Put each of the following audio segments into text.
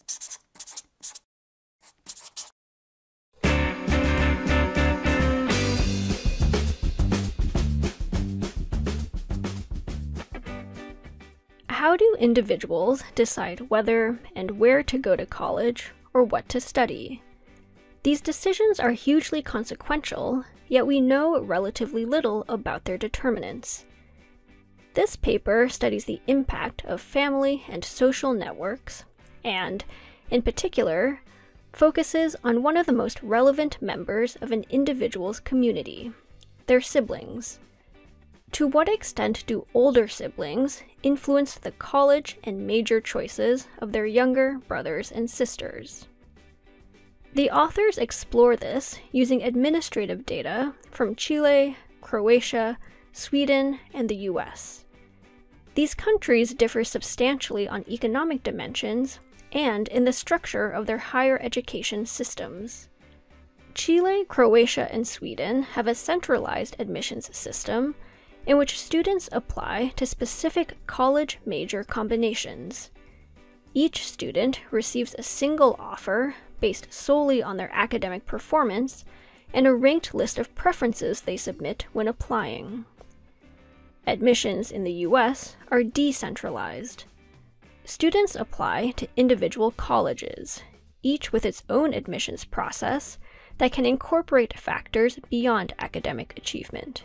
How do individuals decide whether and where to go to college or what to study? These decisions are hugely consequential, yet we know relatively little about their determinants. This paper studies the impact of family and social networks, and, in particular, focuses on one of the most relevant members of an individual's community, their siblings. To what extent do older siblings influence the college and major choices of their younger brothers and sisters? The authors explore this using administrative data from Chile, Croatia, Sweden, and the US. These countries differ substantially on economic dimensions and in the structure of their higher education systems. Chile, Croatia, and Sweden have a centralized admissions system in which students apply to specific college major combinations. Each student receives a single offer based solely on their academic performance and a ranked list of preferences they submit when applying. Admissions in the US are decentralized. Students apply to individual colleges, each with its own admissions process that can incorporate factors beyond academic achievement.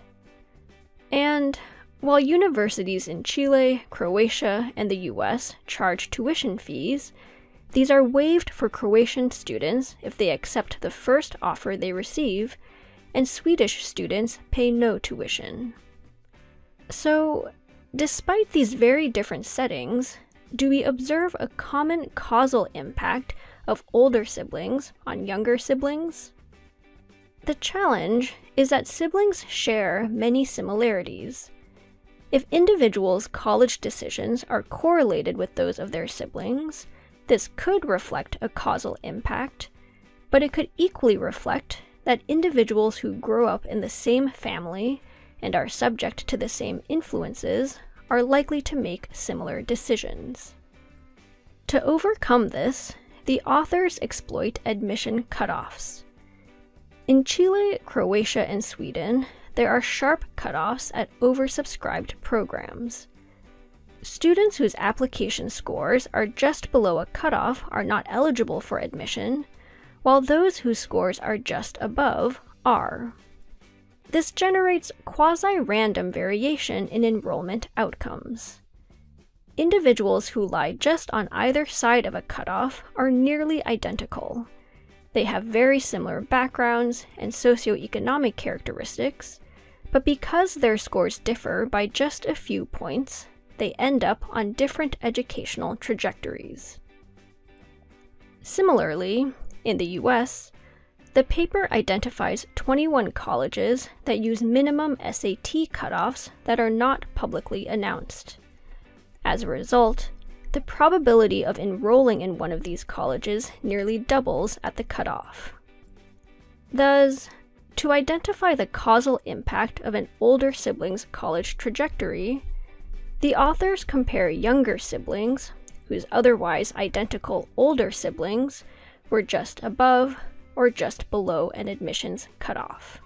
And while universities in Chile, Croatia, and the US charge tuition fees, these are waived for Croatian students if they accept the first offer they receive, and Swedish students pay no tuition. So, despite these very different settings, do we observe a common causal impact of older siblings on younger siblings? The challenge is that siblings share many similarities. If individuals' college decisions are correlated with those of their siblings, this could reflect a causal impact, but it could equally reflect that individuals who grow up in the same family and are subject to the same influences are likely to make similar decisions. To overcome this, the authors exploit admission cutoffs. In Chile, Croatia, and Sweden, there are sharp cutoffs at oversubscribed programs. Students whose application scores are just below a cutoff are not eligible for admission, while those whose scores are just above are. This generates quasi-random variation in enrollment outcomes. Individuals who lie just on either side of a cutoff are nearly identical. They have very similar backgrounds and socioeconomic characteristics, but because their scores differ by just a few points, they end up on different educational trajectories. Similarly, in the US, the paper identifies 21 colleges that use minimum SAT cutoffs that are not publicly announced. As a result, the probability of enrolling in one of these colleges nearly doubles at the cutoff. Thus, to identify the causal impact of an older sibling's college trajectory, the authors compare younger siblings, whose otherwise identical older siblings were just above or just below an admissions cutoff.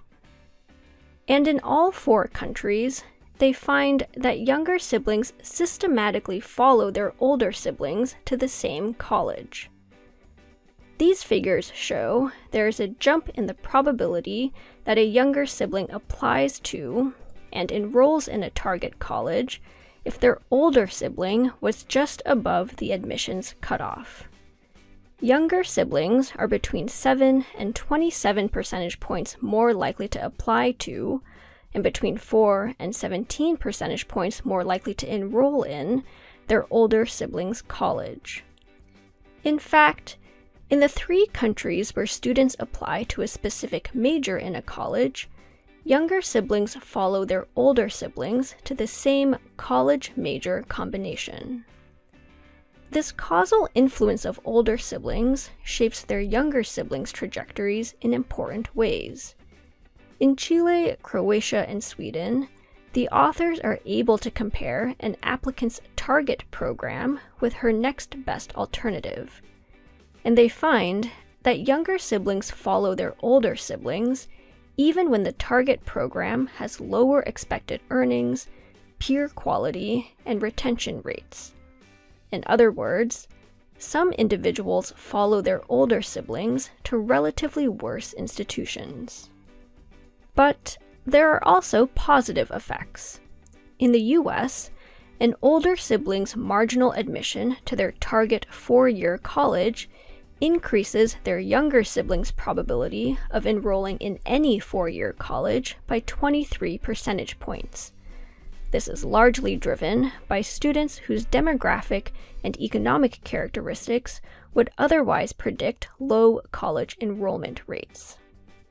And in all 4 countries, they find that younger siblings systematically follow their older siblings to the same college. These figures show there is a jump in the probability that a younger sibling applies to and enrolls in a target college if their older sibling was just above the admissions cutoff. Younger siblings are between 7 and 27 percentage points more likely to apply to, and between 4 and 17 percentage points more likely to enroll in, their older siblings' college. In fact, in the 3 countries where students apply to a specific major in a college, younger siblings follow their older siblings to the same college major combination. This causal influence of older siblings shapes their younger siblings' trajectories in important ways. In Chile, Croatia, and Sweden, the authors are able to compare an applicant's target program with her next best alternative. and they find that younger siblings follow their older siblings even when the target program has lower expected earnings, peer quality, and retention rates. In other words, some individuals follow their older siblings to relatively worse institutions. But there are also positive effects. In the US, an older sibling's marginal admission to their target 4-year college increases their younger sibling's probability of enrolling in any 4-year college by 23 percentage points. This is largely driven by students whose demographic and economic characteristics would otherwise predict low college enrollment rates.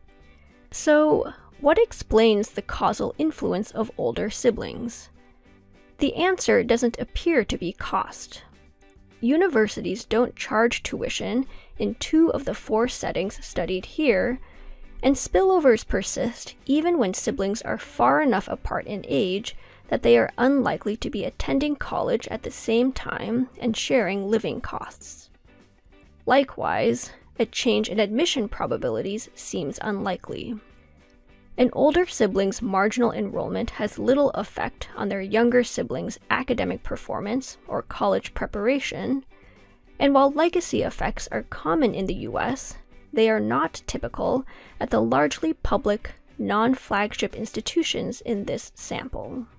So, what explains the causal influence of older siblings? The answer doesn't appear to be cost. Universities don't charge tuition in 2 of the 4 settings studied here, and spillovers persist even when siblings are far enough apart in age that they are unlikely to be attending college at the same time and sharing living costs. Likewise, a change in admission probabilities seems unlikely. An older sibling's marginal enrollment has little effect on their younger sibling's academic performance or college preparation, and while legacy effects are common in the US, they are not typical at the largely public, non-flagship institutions in this sample.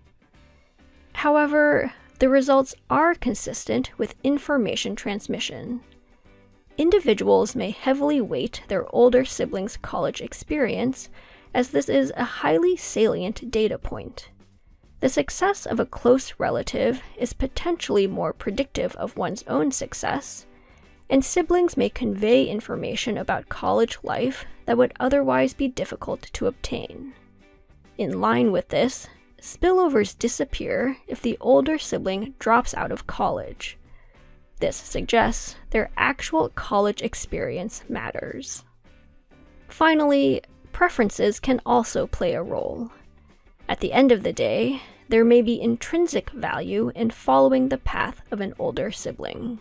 However, the results are consistent with information transmission. Individuals may heavily weight their older siblings' college experience, as this is a highly salient data point. The success of a close relative is potentially more predictive of one's own success, and siblings may convey information about college life that would otherwise be difficult to obtain. In line with this, spillovers disappear if the older sibling drops out of college. This suggests their actual college experience matters. Finally, preferences can also play a role. At the end of the day, there may be intrinsic value in following the path of an older sibling.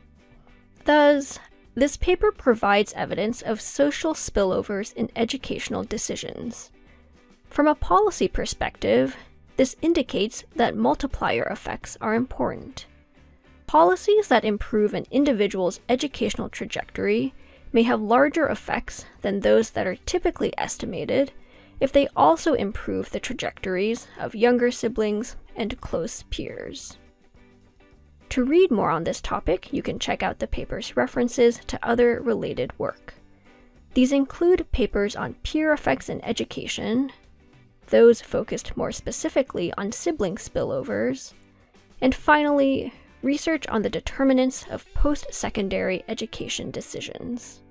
Thus, this paper provides evidence of social spillovers in educational decisions. From a policy perspective, this indicates that multiplier effects are important. Policies that improve an individual's educational trajectory may have larger effects than those that are typically estimated if they also improve the trajectories of younger siblings and close peers. To read more on this topic, you can check out the paper's references to other related work. These include papers on peer effects in education, those focused more specifically on sibling spillovers, and finally, research on the determinants of post-secondary education decisions.